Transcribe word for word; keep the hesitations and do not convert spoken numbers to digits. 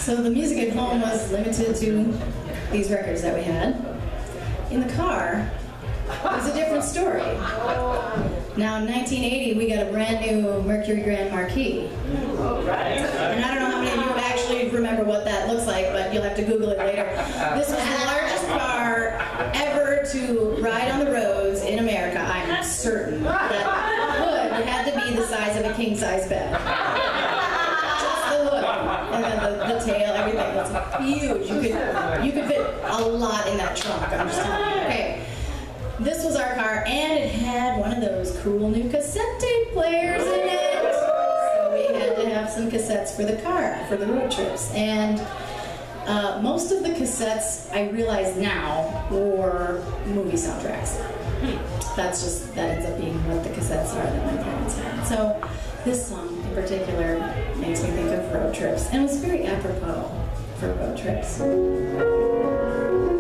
So the music at home was limited to these records that we had. In the car, it was a different story. Now in nineteen eighty, we got a brand new Mercury Grand Marquis. And I don't know how many of you actually remember what that looks like, but you'll have to Google it later. This was the largest car ever to ride on the roads in America. I'm certain that the hood had to be the size of a king-size bed. Just the hood. And then the, the tail, everything. It's huge. You could, you could fit a lot in that trunk, I'm just telling you. Okay. This was our car, and it had one of those cool new cassette tape players in it. So we had to have some cassettes for the car, for the road trips. And uh, most of the cassettes, I realize now, were movie soundtracks. That's just, that ends up being what the cassettes are that my parents had. So this song in particular makes me think of road trips, and it was very apropos for road trips.